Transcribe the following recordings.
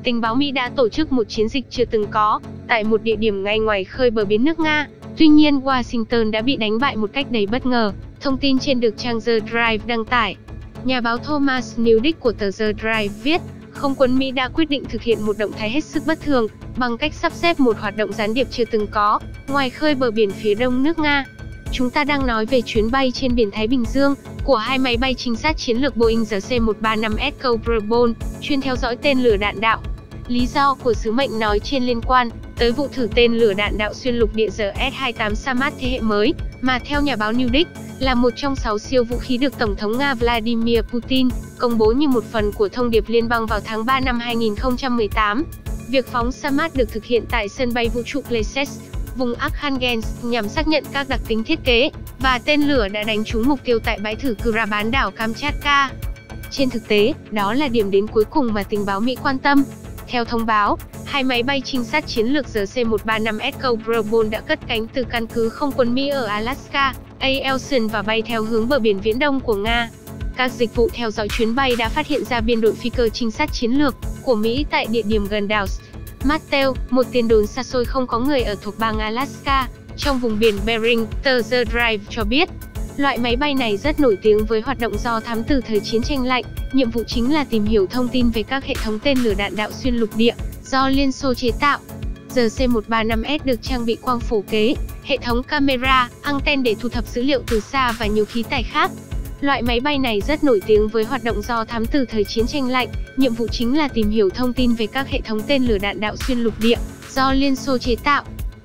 tình báo Mỹ đã tổ chức một chiến dịch chưa từng có, tại một địa điểm ngay ngoài khơi bờ biển nước Nga. Tuy nhiên, Washington đã bị đánh bại một cách đầy bất ngờ. Thông tin trên được trang The Drive đăng tải. Nhà báo Thomas Newdick của tờ The Drive viết, không quân Mỹ đã quyết định thực hiện một động thái hết sức bất thường, bằng cách sắp xếp một hoạt động gián điệp chưa từng có, ngoài khơi bờ biển phía đông nước Nga. Chúng ta đang nói về chuyến bay trên biển Thái Bình Dương, của hai máy bay trinh sát chiến lược Boeing RC-135S Cobra Ball, chuyên theo dõi tên lửa đạn đạo. Lý do của sứ mệnh nói trên liên quan tới vụ thử tên lửa đạn đạo xuyên lục địa RS-28 Samad thế hệ mới, mà theo nhà báo Newdick, là một trong 6 siêu vũ khí được Tổng thống Nga Vladimir Putin công bố như một phần của thông điệp liên bang vào tháng 3 năm 2018. Việc phóng Samad được thực hiện tại sân bay vũ trụ Plesetsk, vùng Arkhangelsk nhằm xác nhận các đặc tính thiết kế, và tên lửa đã đánh trúng mục tiêu tại bãi thử Kura bán đảo Kamchatka. Trên thực tế, đó là điểm đến cuối cùng mà tình báo Mỹ quan tâm. Theo thông báo, hai máy bay trinh sát chiến lược RC-135S Cobra Ball đã cất cánh từ căn cứ không quân Mỹ ở Alaska, Eielson và bay theo hướng bờ biển viễn đông của Nga. Các dịch vụ theo dõi chuyến bay đã phát hiện ra biên đội phi cơ trinh sát chiến lược của Mỹ tại địa điểm gần đảo Mateo, một tiền đồn xa xôi không có người ở thuộc bang Alaska, trong vùng biển Bering. Tờ The Drive cho biết, loại máy bay này rất nổi tiếng với hoạt động do thám từ thời chiến tranh lạnh. Nhiệm vụ chính là tìm hiểu thông tin về các hệ thống tên lửa đạn đạo xuyên lục địa do Liên Xô chế tạo. RC-135S được trang bị quang phổ kế, hệ thống camera, anten để thu thập dữ liệu từ xa và nhiều khí tải khác. Loại máy bay này rất nổi tiếng với hoạt động do thám từ thời chiến tranh lạnh. Nhiệm vụ chính là tìm hiểu thông tin về các hệ thống tên lửa đạn đạo xuyên lục địa do Liên Xô chế tạo.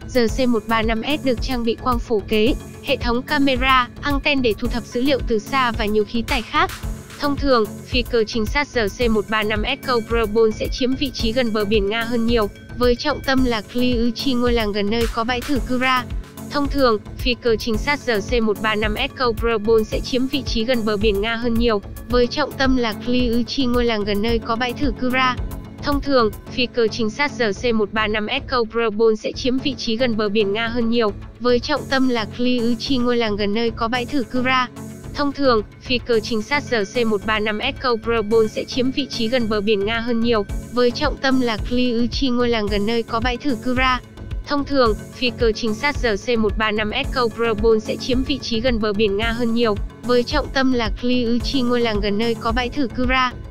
RC-135S được trang bị quang phổ kế, hệ thống camera, anten để thu thập dữ liệu từ xa và nhiều khí tải khác. Thông thường, phi cơ trinh sát RC-135S Cobra Ball sẽ chiếm vị trí gần bờ biển Nga hơn nhiều, với trọng tâm là Kliuchi, ngôi làng gần nơi có bãi thử Kura. Thông thường, phi cơ trinh sát RC-135S Cobra Ball sẽ chiếm vị trí gần bờ biển Nga hơn nhiều, với trọng tâm là Kliuchi, ngôi làng gần nơi có bãi thử Kura. Thông thường, phi cơ trinh sát RC-135S Cobra Ball sẽ chiếm vị trí gần bờ biển Nga hơn nhiều, với trọng tâm là Kliuchi, ngôi làng gần nơi có bãi thử Kura. Thông thường, phi cơ trinh sát RC-135S Cobra Ball sẽ chiếm vị trí gần bờ biển Nga hơn nhiều, với trọng tâm là Kliuchi, ngôi làng gần nơi có bãi thử Kura. Thông thường, phi cơ trinh sát RC-135S Cobra Ball sẽ chiếm vị trí gần bờ biển Nga hơn nhiều, với trọng tâm là Kliuchi, ngôi làng gần nơi có bãi thử Kura.